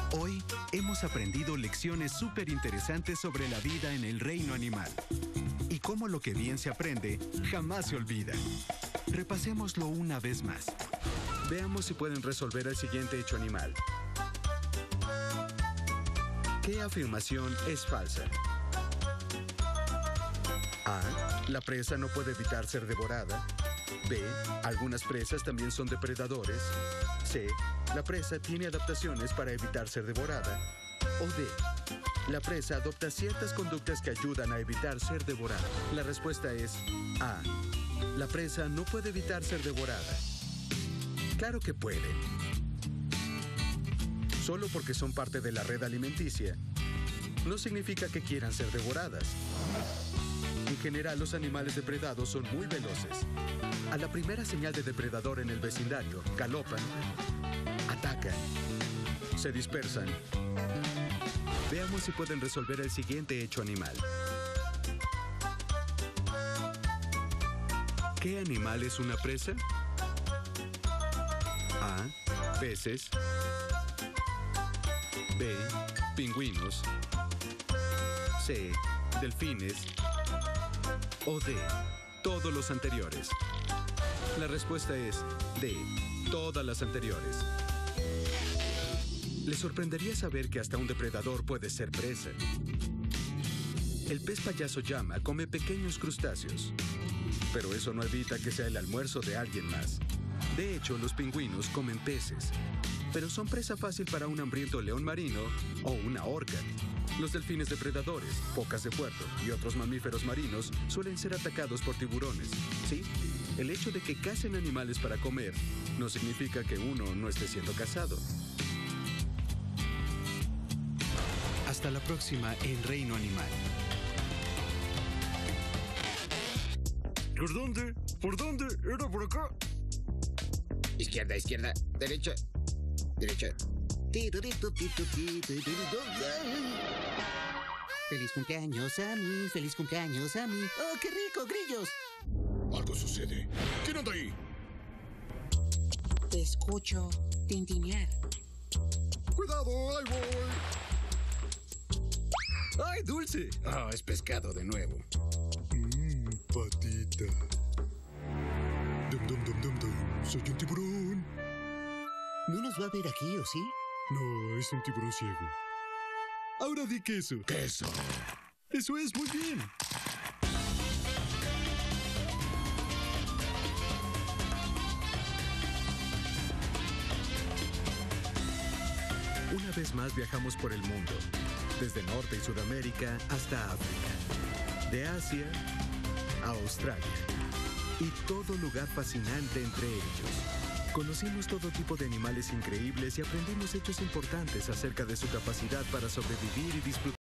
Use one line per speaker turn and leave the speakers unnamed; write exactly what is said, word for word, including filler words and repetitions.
Hoy hemos aprendido lecciones súper interesantes sobre la vida en el reino animal y cómo lo que bien se aprende jamás se olvida. Repasémoslo una vez más. Veamos si pueden resolver el siguiente hecho animal. ¿Qué afirmación es falsa? A. La presa no puede evitar ser devorada. B. Algunas presas también son depredadores. C. La presa tiene adaptaciones para evitar ser devorada. O D. La presa adopta ciertas conductas que ayudan a evitar ser devorada. La respuesta es A. La presa no puede evitar ser devorada. Claro que puede. Solo porque son parte de la red alimenticia, no significa que quieran ser devoradas. En general, los animales depredados son muy veloces. A la primera señal de depredador en el vecindario, galopan, atacan, se dispersan. Veamos si pueden resolver el siguiente hecho animal. ¿Qué animal es una presa? A. Peces. B. Pingüinos. C. Delfines. O D. Todos los anteriores. La respuesta es D. Todas las anteriores. Les sorprendería saber que hasta un depredador puede ser presa. El pez payaso llama come pequeños crustáceos, pero eso no evita que sea el almuerzo de alguien más. De hecho, los pingüinos comen peces, pero son presa fácil para un hambriento león marino o una orca. Los delfines depredadores, focas de puerto y otros mamíferos marinos suelen ser atacados por tiburones. Sí, el hecho de que cacen animales para comer no significa que uno no esté siendo cazado. Hasta la próxima en Reino Animal.
¿Por dónde? ¿Por dónde? ¿Era por acá?
Izquierda, izquierda, derecha, derecha. Feliz cumpleaños a mí, feliz cumpleaños a mí. ¡Oh, qué rico, grillos!
Algo sucede. ¿Quién anda ahí?
Te escucho tintinear.
¡Cuidado! ¡Ahí voy!
¡Ay, dulce! Ah, oh, es pescado de nuevo.
Mmm, patita. Dum, dum, dum, dum, dum. Soy un tiburón.
¿No nos va a ver aquí, o sí?
No, es un tiburón ciego. Ahora di queso.
Queso.
Eso es, muy bien.
Una vez más viajamos por el mundo, desde Norte y Sudamérica hasta África, de Asia a Australia y todo lugar fascinante entre ellos. Conocimos todo tipo de animales increíbles y aprendimos hechos importantes acerca de su capacidad para sobrevivir y disfrutar.